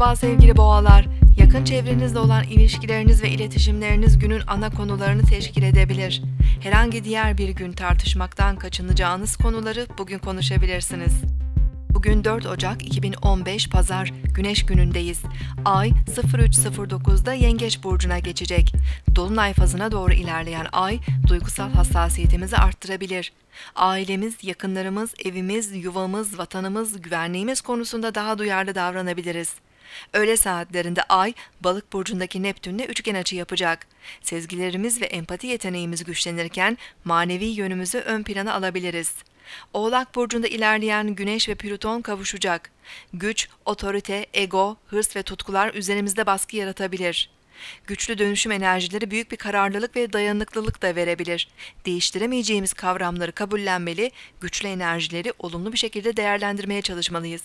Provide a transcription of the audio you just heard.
Merhaba sevgili boğalar. Yakın çevrenizle olan ilişkileriniz ve iletişimleriniz günün ana konularını teşkil edebilir. Herhangi diğer bir gün tartışmaktan kaçınacağınız konuları bugün konuşabilirsiniz. Bugün 4 Ocak 2015 Pazar, Güneş günündeyiz. Ay 03.09'da Yengeç burcuna geçecek. Dolunay fazına doğru ilerleyen ay, duygusal hassasiyetimizi arttırabilir. Ailemiz, yakınlarımız, evimiz, yuvamız, vatanımız, güvenliğimiz konusunda daha duyarlı davranabiliriz. Öğle saatlerinde Ay, Balık burcundaki Neptün'le üçgen açı yapacak. Sezgilerimiz ve empati yeteneğimiz güçlenirken manevi yönümüzü ön plana alabiliriz. Oğlak burcunda ilerleyen Güneş ve Plüton kavuşacak. Güç, otorite, ego, hırs ve tutkular üzerimizde baskı yaratabilir. Güçlü dönüşüm enerjileri büyük bir kararlılık ve dayanıklılık da verebilir. Değiştiremeyeceğimiz kavramları kabullenmeli, güçlü enerjileri olumlu bir şekilde değerlendirmeye çalışmalıyız.